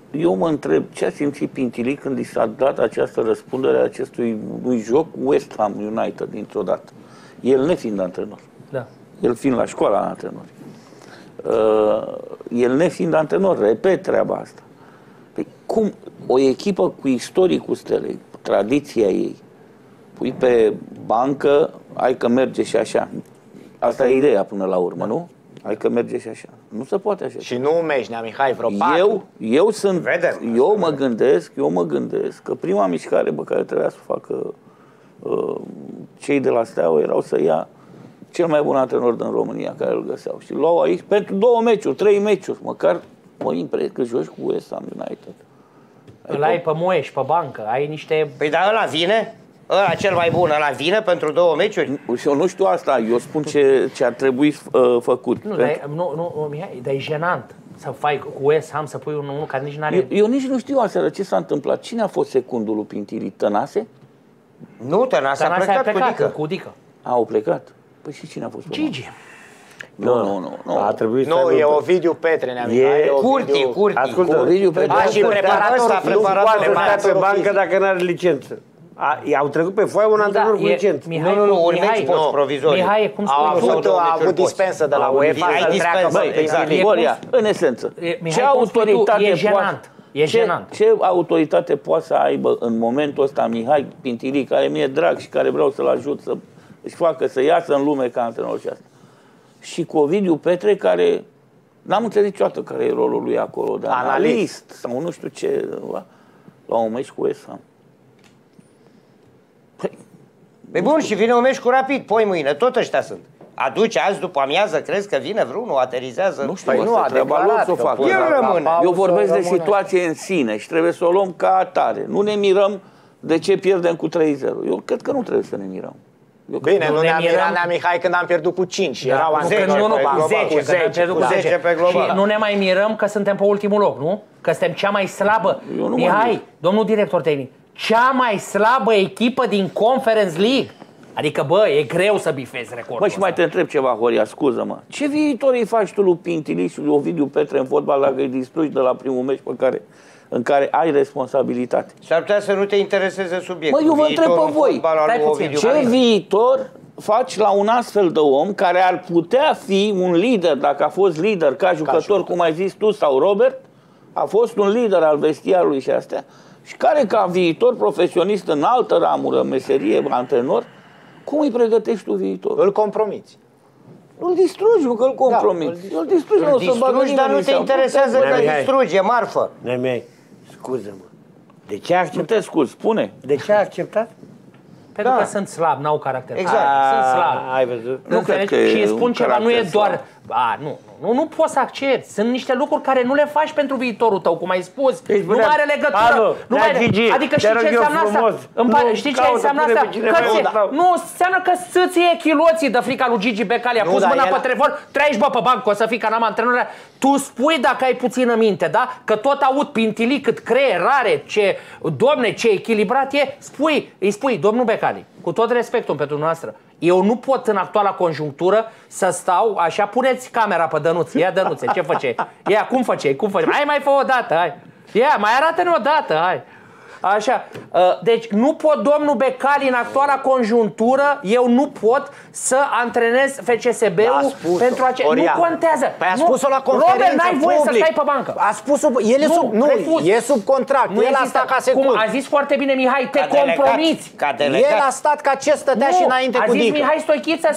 eu mă întreb ce a simțit Pintilic când i s-a dat această răspundere a acestui joc West Ham United dintr-o dată. El nefiind antrenor. Da. El fiind la școala antrenor. El nefiind antrenor, repet treaba asta. Păi cum o echipă cu istoricul Stelei, tradiția ei, pui pe bancă, hai că merge și așa. Asta e ideea până la urmă, nu? Hai că merge și așa. Nu se poate așa. Și nu Meșnea, Mihai, vreo patru. Eu mă gândesc că prima mișcare pe care trebuia să o facă cei de la Steaua erau să ia cel mai bun antrenor din România care îl găseau. Și luau aici pentru 2 meciuri, 3 meciuri, măcar mă impresiune că joci cu West Ham United. Îl ai pe Moeș, pe bancă, ai niște... Păi dar ăla vine? Ăla cel mai bun, ăla vine pentru 2 meciuri? Și eu nu știu asta, eu spun ce ar trebui făcut. Nu, Mihai, dar e jenant să faci cu West Ham, să pui unul care nici n-are... Eu nici nu știu aseară ce s-a întâmplat. Cine a fost secundul lui Pintili? Tănase? Nu, Tănase a plecat cu Dică. Au plecat? Păi și cine a fost? Gigi. Nu. A trebuit să e Ovidiu Petre, Curti. Ascultă, Ovidiu Petre. Și preparatorul. Nu poate sta pe bancă dacă n-are licență. Au trecut pe foaie un antrenor cu licență. Nu, un meci post provizoriu. Mihai, cum spui? A avut dispensă de la UEFA să treacă pe Pintili. În esență, ce autoritate ce autoritate poate să aibă în momentul ăsta Mihai Pintili, care mi-e drag și care vreau să-l ajut să își facă, să iasă în lume ca antrenor și asta. Și cu Ovidiu Petre, care n-am înțeles niciodată care e rolul lui acolo, de analist sau nu știu ce, la un meci cu West Ham. Păi bun, și vine un meci cu Rapid, poi mâine, tot ăștia sunt. Aduce azi după amiază, crezi că vine vreunul, aterizează? Nu știu, nu, treaba lor să o facă. Eu vorbesc de situație în sine și trebuie să o luăm ca atare. Nu ne mirăm de ce pierdem cu 3-0. Eu cred că nu trebuie să ne mirăm. Bine, nu ne-am mirat, Mihai, când am pierdut cu 5. Erau cu 10 pe global. Și nu ne mai mirăm că suntem pe ultimul loc, nu? Că suntem cea mai slabă. Mihai, domnul director tehnic, cea mai slabă echipă din Conference League. Adică, bă, e greu să bifezi recordul. Bă, și mai te întreb ceva, Horia, scuză-mă. Ce viitor îi faci tu lui Pintili și lui Ovidiu Petre în fotbal dacă îi distrugi de la primul meci în care ai responsabilitate? S-ar putea să nu te intereseze subiectul. Mă, eu vă întreb pe voi, ce viitor faci la un astfel de om care ar putea fi un lider, dacă a fost lider ca jucător, cum ai zis tu, sau Robert, a fost un lider al vestiarului și astea, și care ca viitor profesionist în altă ramură, meserie, antrenor, cum îi pregătești tu viitorul? Îl compromiți. Îl distrugi, nu că îl compromiți. Îl distrugi, dar nu te interesează că îl distrugi, e marfă. Nemei, scuză-mă. De ce a acceptat? Nu te scuzi, spune. De ce a acceptat? Pentru că sunt slab, n-au caracter. Exact. Sunt slab. Ai văzut? Nu cred că și îi spun ceva, nu e doar... slab. Nu poți să accepti. Sunt niște lucruri care nu le faci pentru viitorul tău, cum ai spus. Nu mai are legătură. Adică știi ce înseamnă asta? Știi ce înseamnă asta? Nu înseamnă că să-ți iei chiloții de frica lui Gigi Becali. A pus mâna pe telefon, treci bă pe bancă, o să fii ca n-am antrenor. Tu spui dacă ai puțină minte, da? Că tot aud Pintili cât creier are, domne, ce echilibrat e. Îi spui, domnul Becali, cu tot respectul pentru noastră, eu nu pot în actuala conjunctură să stau așa, puneți camera pe Dănuț. Ia Dănuțe, ce făceai? Ia, cum făceai? Hai, mai fă o dată, hai. Ia, mai arată-ne o dată, hai. Așa, deci nu pot, domnul Becali, în actuala conjunctură, eu nu pot să antrenez FCSB-ul pentru aceea. Nu contează. Păi a spus-o la conferință Robert, n-ai voie să stai pe bancă. A spus-o, el e sub contract. El a stat ca secund. Cum a zis foarte bine Mihai, te compromiți. El a stat ca ce stătea și înainte cu Dică. A zis Mihai Stoichiță,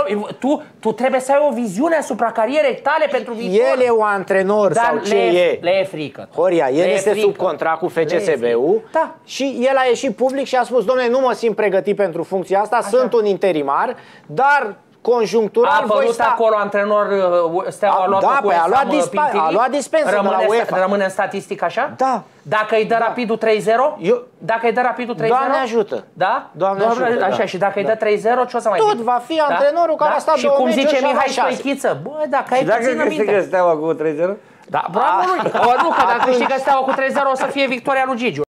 tu trebuie să ai o viziune asupra carierei tale pentru viitor. El e un antrenor sau ce e? Le e frică. Horia, el este sub contract cu FCSB-ul. Da. Și el a ieșit public și a spus, dom'le, nu mă simt pregătit pentru funcția asta, sunt un interimar, dar conjunctural a apărut acolo antrenor Steaua a luat a luat dispensă de la UEFA. Rămâne în statistică așa? Da. Dacă îi dă Rapidul 3-0? Dacă îi dă Rapidul 3-0? Doamne ajută. Da? Doamne ajută. Așa, și dacă îi dă 3-0, ce o să mai tot va fi antrenorul care a stat 2 meciuri și cum zice Mihai Stoichiță, bă, dacă ai puțină minte. Și dacă câștigă Steaua cu 3-0? Da, bravo lui. Nu, că dacă câștigă Steaua cu 3-0 o să fie victoria lui Gigiu.